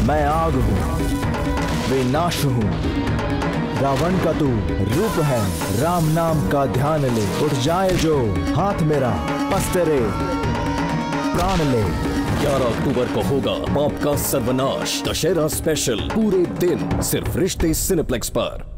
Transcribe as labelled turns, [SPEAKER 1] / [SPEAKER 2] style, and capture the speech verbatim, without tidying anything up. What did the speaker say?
[SPEAKER 1] मैं आग हूँ, विनाश हूँ। रावण का तू रूप है, राम नाम का ध्यान ले। उठ जाए जो हाथ मेरा, बस तेरे प्राण ले।
[SPEAKER 2] ग्यारह अक्टूबर को होगा पाप का सर्वनाश, दशहरा स्पेशल पूरे दिन सिर्फ रिश्ते सिनेप्लेक्स पर।